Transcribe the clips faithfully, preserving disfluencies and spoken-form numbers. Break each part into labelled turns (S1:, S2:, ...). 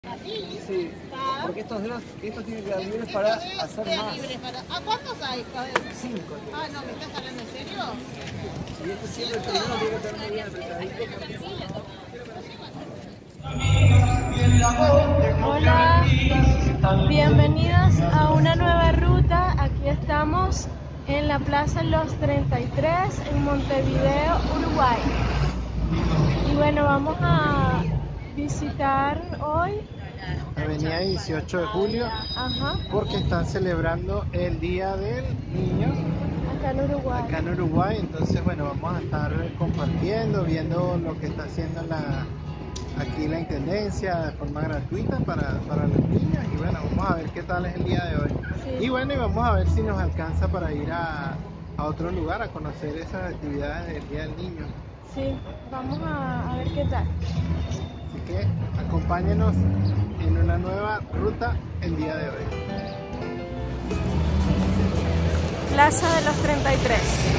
S1: Sí, porque estos dos, estos tienen que quedar libres para hacer más.
S2: ¿A cuántos hay?
S1: Cinco.
S2: Ah, no, ¿me estás hablando en serio?
S1: Y este siempre el primero tiene que estar muy bien apretadito.
S3: Hola, bienvenidos a una nueva ruta. Aquí estamos en la Plaza Los treinta y tres en Montevideo, Uruguay. Y bueno, vamos a visitar hoy
S4: Avenida dieciocho de julio,
S3: Ajá,
S4: porque están celebrando el Día del Niño
S3: acá en Uruguay.
S4: acá en Uruguay. Entonces, bueno, vamos a estar compartiendo, viendo lo que está haciendo la aquí la Intendencia de forma gratuita para, para los niños. Y bueno, vamos a ver qué tal es el día de hoy.
S3: Sí.
S4: Y bueno, y vamos a ver si nos alcanza para ir a, a otro lugar a conocer esas actividades del Día del Niño.
S3: Sí, vamos a, a ver qué tal.
S4: Así que acompáñenos en una nueva ruta el día de hoy.
S3: Plaza de los treinta y tres.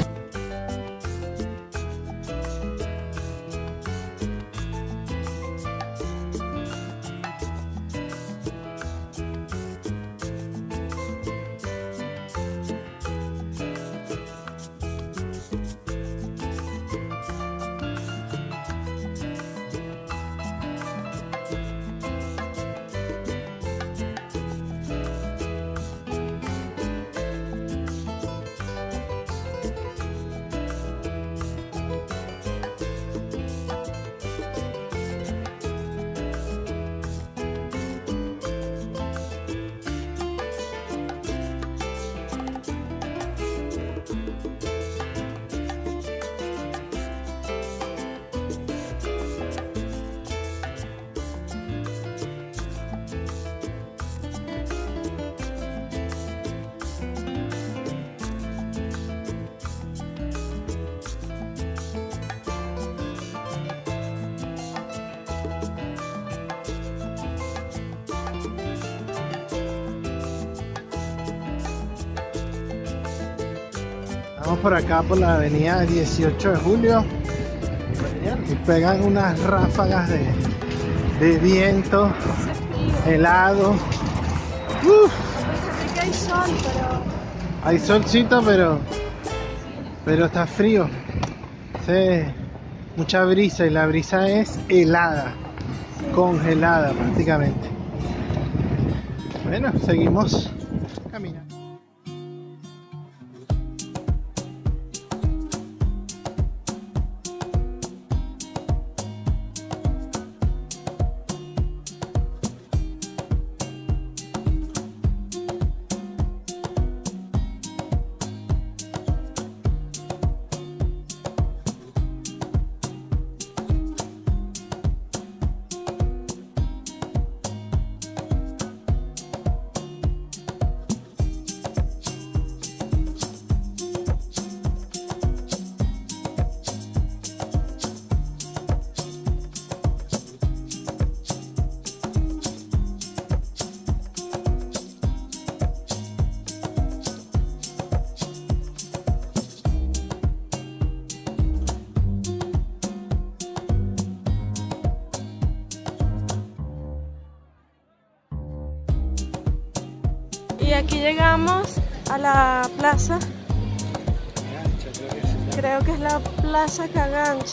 S4: Vamos por acá por la avenida dieciocho de julio y pegan unas ráfagas de, de viento helado. Uf,
S3: Parece que hay sol, pero
S4: hay solcito, pero pero está frío. Sí, mucha brisa, y la brisa es helada, congelada prácticamente. Bueno, seguimos caminando.
S3: Y aquí llegamos a la plaza, creo que es la Plaza Cagancha.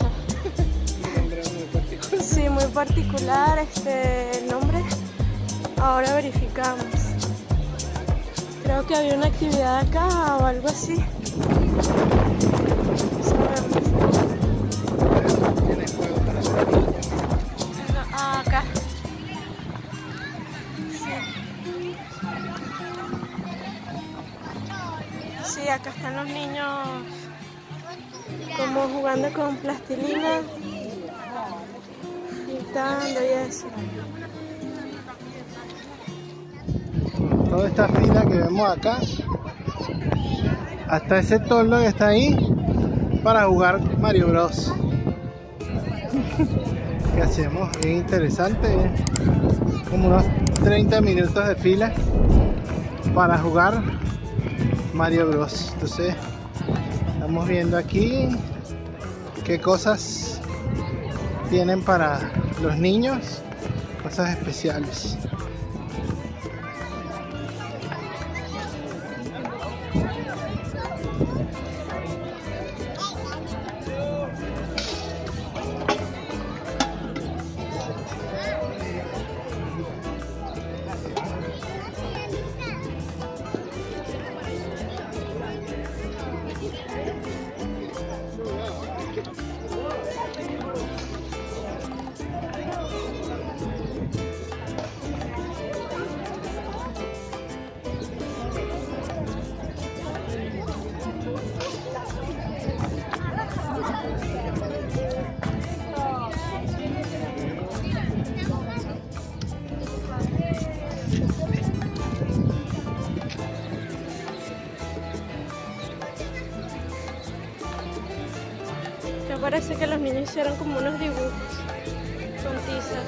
S3: Sí, muy particular este el nombre, ahora verificamos. Creo que había una actividad acá o algo así. Ah, acá. Sí, acá están los niños como jugando con plastilina, pintando y eso.
S4: Toda esta fila que vemos acá, hasta ese toldo que está ahí para jugar Mario Bros. ¿Qué hacemos? Bien interesante, ¿eh? Como unos treinta minutos de fila para jugar Mario Bros. Entonces estamos viendo aquí qué cosas tienen para los niños cosas especiales.
S3: Me parece que los niños hicieron como unos dibujos con tiza.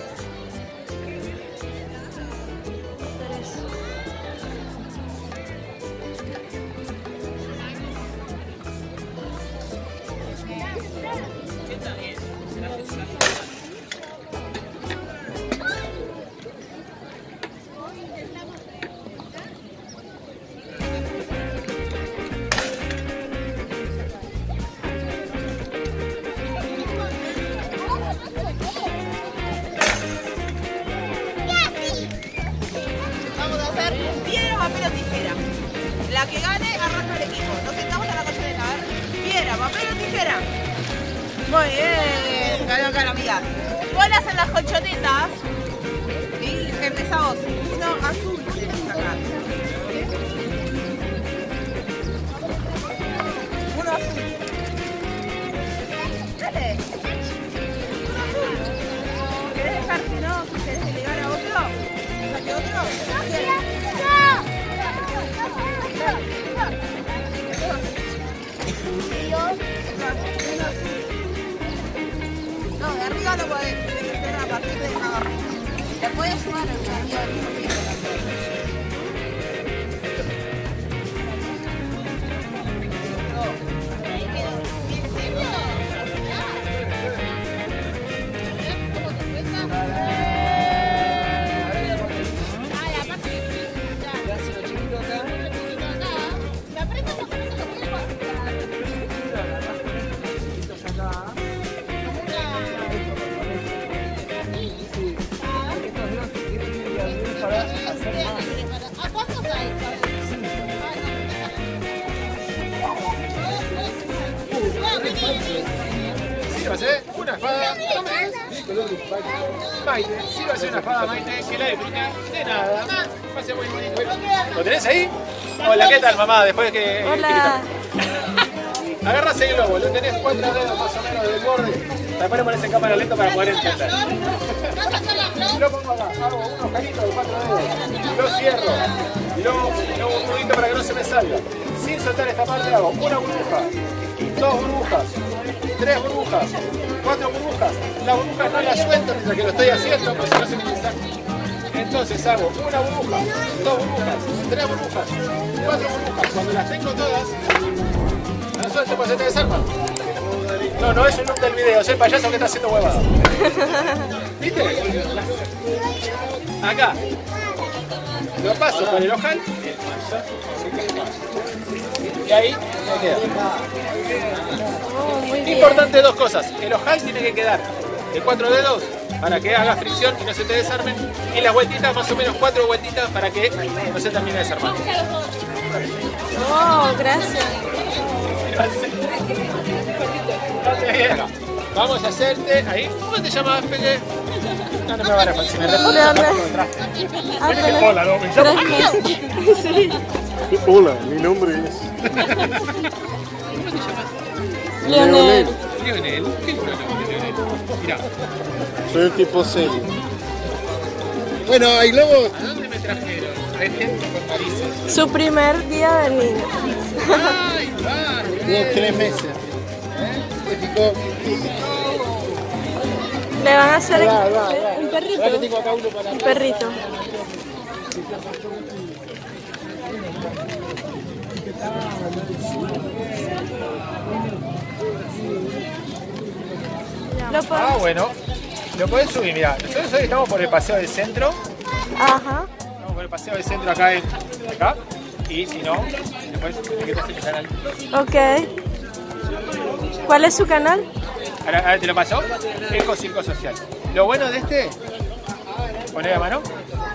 S2: Papel o tijera. La que gane arranca el equipo. Nos sentamos a la colchoneta. A ver. Piedra, papel o tijera. Muy bien. Ganó acá la amiga. Vos las en las colchonetas. Y empezamos. Uno azul. Tienes que sacar. Uno azul. Dale. Uno azul. ¿Querés dejar si no? ¿Querés delegar a otro? ¿Saque otro? Bien. No, de arriba no podés, tenés que ser a partir de abajo. Te puedes sumar al arriba del mismo tiempo también. Ahí quedó. ¿En serio? ¿Cómo te cuesta? Ah, la parte que
S1: ¿Qué hace lo chiquito acá?
S2: me aprieta un poquito lo que lleva.
S1: Chiquitos acá. Sí, porque estos dedos tienen que abrir para hacer más.
S2: ¿A cuántos hay?
S5: Sírvase una espada. Maite, sírvase una espada, Maite, que la disfruta de nada. Pase muy bonito. ¿Lo tenés ahí? Hola, ¿qué tal, mamá? Después que.
S3: Hola.
S5: Agarras el globo, lo tenés cuatro dedos más o menos del borde. Después le pones en cámara lenta para poder entender. Lo pongo acá, hago unos caritos de cuatro dedos. Lo cierro. Y luego hago un nudito para que no se me salga. Sin soltar esta parte hago una burbuja, dos burbujas, tres burbujas, cuatro burbujas. Las burbujas no las suelto mientras que lo estoy haciendo, porque si no se me sale. Entonces hago una burbuja, dos burbujas, tres burbujas, cuatro burbujas. Cuando las tengo todas, las suelto pues se te desarman. No, no es un look del video, es el payaso que está haciendo huevada. ¿Viste? Acá. Lo paso por el ojal. Y ahí me queda.
S3: Oh, muy bien.
S5: Importante dos cosas. El ojal tiene que quedar de cuatro dedos para que haga fricción y no se te desarmen. Y las vueltitas, más o menos cuatro vueltitas para que no se termine desarmando.
S3: Oh, gracias.
S5: Vamos a hacerte ahí. ¿Cómo te llamas, Peque? No, no me van a responder. Si me respondes,
S3: Leonel.
S5: aparte me traje.
S3: Ah, pero-
S5: Hola, no, me llamo.
S3: Sí.
S4: Hola, mi nombre es
S3: Leonel.
S5: Lionel. ¿Qué lindo nombre, Lionel? Mirá.
S4: Soy un tipo serio. Bueno, hay globos.
S5: ¿A dónde me trajeron? Regente con narices.
S3: Su primer día del niño.
S5: ¡Ay, Barbie!
S4: Tiene tres meses. ¿Eh? Picó.
S3: Le van a hacer
S4: Va, va, va.
S3: un perrito.
S4: Ahora que tengo acá uno para
S3: Un perrito. Lo
S5: Ah,
S3: podemos-
S5: bueno. Lo podés subir, mira. Nosotros hoy estamos por el paseo del centro.
S3: Ajá.
S5: Estamos por el paseo del centro acá en acá. Y si no, después etiquetas en mi canal.
S3: Ok. ¿Cuál es su canal?
S5: Ahora, ahora te lo paso. Eco Circo Social. Lo bueno de este, poné la mano.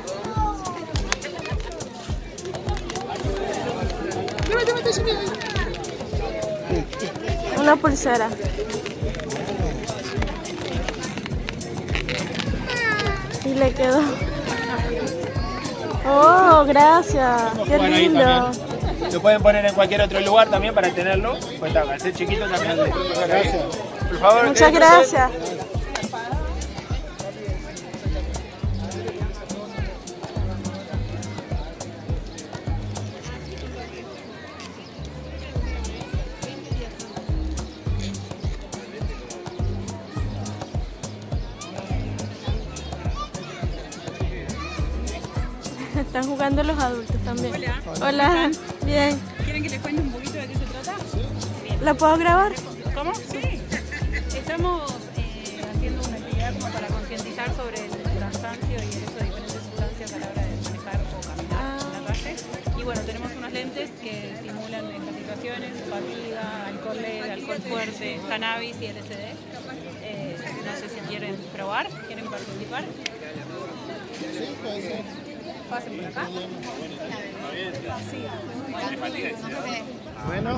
S3: Una pulsera. Y le quedó. Oh, gracias. Qué
S5: Bueno, ahí
S3: lindo.
S5: también. Lo pueden poner en cualquier otro lugar también para tenerlo. Pues al ser chiquito también. Gracias. Por favor.
S3: Muchas gracias. Están jugando los adultos también.
S6: Hola.
S3: Hola. Bien.
S6: ¿Quieren que les cuente un poquito de qué se trata?
S3: ¿La puedo grabar?
S6: ¿Cómo? Sí. Estamos eh, haciendo una actividad como para concientizar sobre el cansancio y el uso de diferentes sustancias a la hora de manejar o caminar
S3: Ah.
S6: en la calle. Y bueno, tenemos unos lentes que simulan estas situaciones: fatiga, alcohol leve, alcohol fuerte, cannabis y L S D. Eh, no sé si quieren probar, quieren participar. Pasen por acá.
S4: Bueno,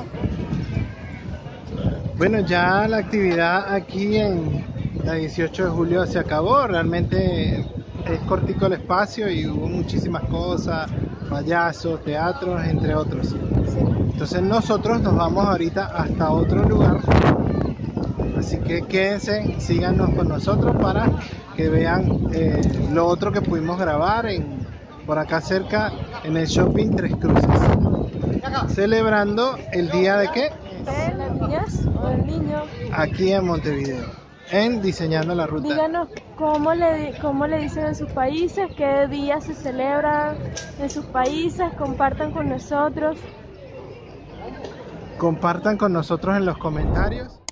S4: bueno, ya la actividad aquí en la dieciocho de julio se acabó. Realmente es cortico el espacio y hubo muchísimas cosas, payasos, teatros, entre otros. Entonces nosotros nos vamos ahorita hasta otro lugar. Así que quédense, síganos con nosotros para que vean eh, lo otro que pudimos grabar en, por acá cerca en el Shopping Tres Cruces. Celebrando el día de qué?
S3: ¿De la niñez o del niño?
S4: Aquí en Montevideo, en Diseñando la Ruta.
S3: Díganos cómo le, cómo le dicen en sus países, qué días se celebran en sus países, compartan con nosotros.
S4: Compartan con nosotros en los comentarios.